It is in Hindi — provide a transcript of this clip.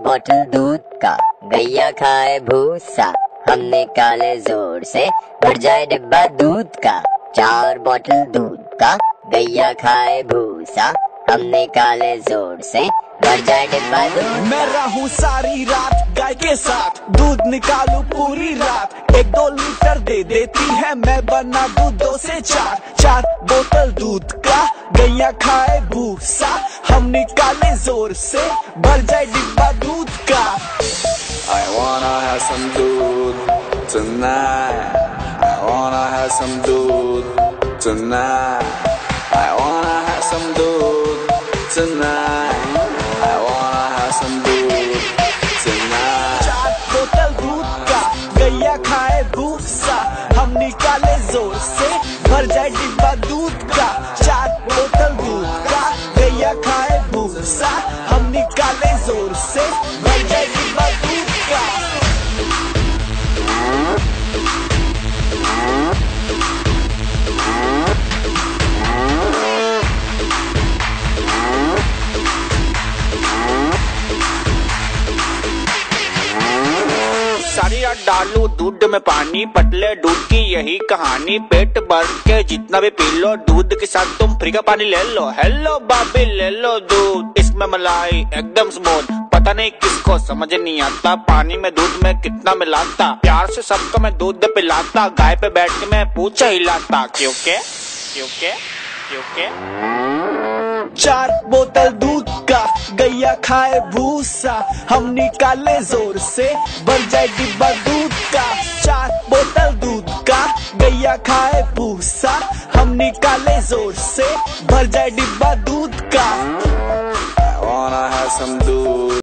बोतल दूध का, गैया खाए भूसा, हम निकाले जोर से, भर जाए डिब्बा दूध का। 4 बोतल दूध का, गैया खाए भूसा, हम निकाले जोर से, भर जाए डिब्बा दूध। मैं रहूं सारी रात गाय के साथ, दूध निकालूं पूरी रात, 1-2 लीटर दे देती है, मैं बना दूं 2 से 4। 4 बोतल दूध का, गैया खाए भूसा, हम निकाले जोर से, भर जाए डिब्बा दूध का। I wanna have some दूध tonight. I wanna have some दूध tonight. I wanna have some दूध tonight. I wanna have some दूध tonight. 4 बोतल दूध का, गैया खाए भूसा, हम निकाले जोर से, भर जाए डिब्बा दूध का। 4 बोतल दूध का, गैया खाए भूसा, हम निकाले जोर से, भर जाए डिब्बा दूध का। सारी रात डालू दूध में पानी, पतले दूध की यही कहानी, पेट भर के जितना भी पी लो, दूध के साथ तुम फ्री का पानी ले लो। हेलो बाबी ले लो दूध, इसमें मलाई एकदम स्मूथ, पता नहीं किसको समझ नहीं आता, पानी में दूध में कितना मिलाता, प्यार से सबको मैं दूध पिलाता, गाय पे बैठ के मैं पूछ हिलाता, क्योंकि क्योंकि क्योंकि 4 बोतल दूध का, गैया खाए भूसा, हम निकाले जोर से, भर जाए डिब्बा दूध का। 4 बोतल दूध का, गैया खाए भूसा, हम निकाले जोर से, भर जाए डिब्बा दूध का। I wanna have some दूध